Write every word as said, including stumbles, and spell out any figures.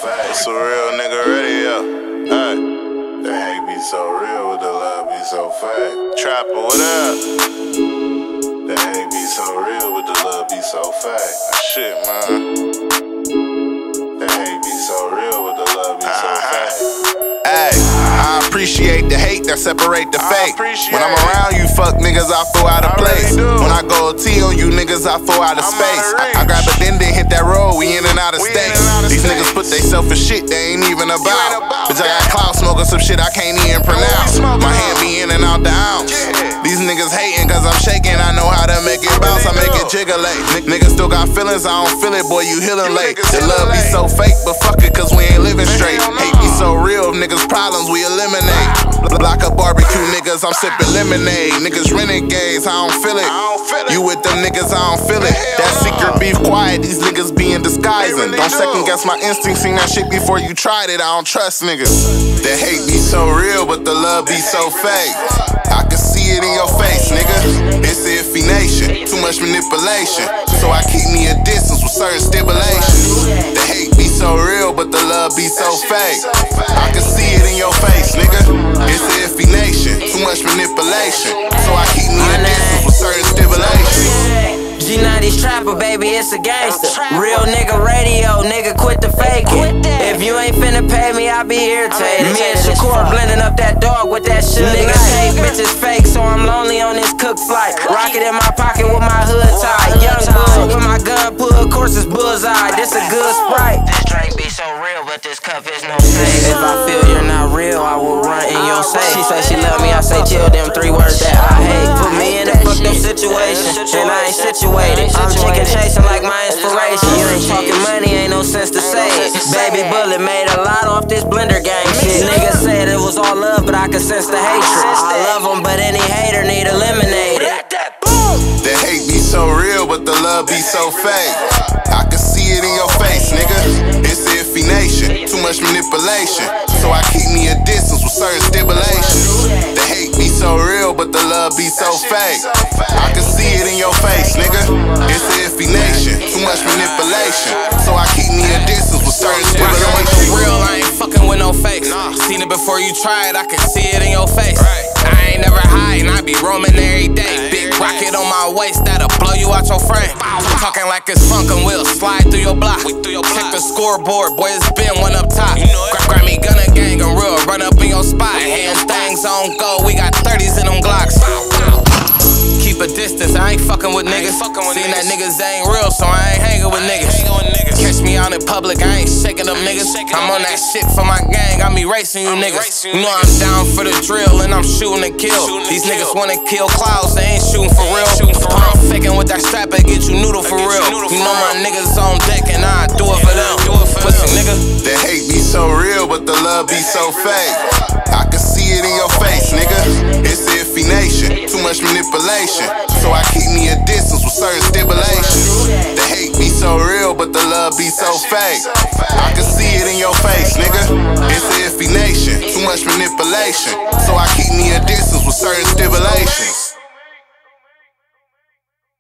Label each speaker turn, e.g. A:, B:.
A: fake. It's a real nigga radio. Hey. The hate be so real, but the love be so fake. Trapper, what up? The hate be so real, but the love be so fake. Shit, man. The hate be so real, but the love be so fake.
B: Hey, I appreciate the hate that separate the fake. When I'm around you fuck niggas, I feel out of place. When I go T on you niggas, I feel out of space. I, I grab a din din, hit that road, we in and out of states. These niggas put they selfish shit they ain't even about. Bitch, I got clout smoking some shit I can't even pronounce. My hand be in and out the ounce. These niggas hating cause I'm shaking, I know how to make it bounce, I make it jigglate. N niggas still got feelings, I don't feel it, boy, you healing late. The love be so fake, but fuck it cause we ain't living straight. Hate be so real, niggas problems we eliminate. Block up barbecue niggas, I'm sipping lemonade. Niggas renegades, I don't feel it. You with them niggas, I don't feel it. That secret beef quiet, these niggas be in disguising. Don't second guess my instincts, seen that shit before you tried it, I don't trust niggas. The hate be so real, but the love be so fake. I can see it in your face, nigga. It's the iffy nation, too much manipulation. So I keep me a distance with certain stipulations. The hate be so real, but the love be so fake. I can see it in your face, nigga. It's the iffy nation, too much manipulation. So I keep me a distance with certain stipulations.
C: G ninety's Trapper, baby, it's a gangster. Real nigga radio, nigga, quit the faking. If you ain't finna pay me, I be irritated. Me and Shakur blending up that dog with that shit. Niggas hate bitches fake, so I'm lonely on this cook flight. Rocket in my pocket with my hood tied. Young bull with my gun pull, of course it's bullseye. This a good Sprite. This drink be so real, but this cup is no safe. If I feel you're not real, I will run in your safe. She say she love me, I say chill, them three words that I hate. Put me in a fucked up situation, and I ain't situated. I'm chicken chasing like my inspiration. You ain't talking money, ain't no sense to say it. Baby Bullet made a lot off this blender game shit. Niggas said it was all love, but I could sense the hatred. I love them, but any hater need eliminated.
B: The hate be so real, but the love be so fake. I can see it in your face, nigga. It's the iffy nation, too much manipulation. So I keep me a distance with certain stipulations. The hate be so real, but the love be so fake. I can see it in your face, nigga. It's the iffy nation, too much manipulation. So I keep me a distance with certain stipulations.
D: Real, I ain't fucking with no fakes. Seen it before you try it, I can see it in your face. I ain't never hiding, I be roaming every day. Big rocket on my waist, that'll blow you out your frame. Talking like it's funk and we'll slide through your block. Check the scoreboard, boy, it's been one up top. Grab, grab me gunna gang and real, run up in your spot. Hand things on go, we got thirties in them Glocks. Keep a distance, I ain't fucking with niggas. Seen that niggas ain't real, so I ain't hanging with niggas. Catch me out in public, I ain't shaking them niggas. I'm on that shit for my gang, I be racing you niggas. You know I'm down for the drill and I'm shooting to kill. These niggas wanna kill clouds, they ain't shooting for real. I'm faking with that strap and get you noodle for real. You know my niggas on deck and I do it for them. Pussy nigga.
B: The hate be so real, but the love be so fake. I can see it in your face, nigga. It's the iffy nation, too much manipulation. So I keep me a distance with certain stipulations. The hate be so real, but the love be so fake. I can see it in your face, nigga. It's the iffy nation, too much manipulation. So I keep me a distance with certain stipulations.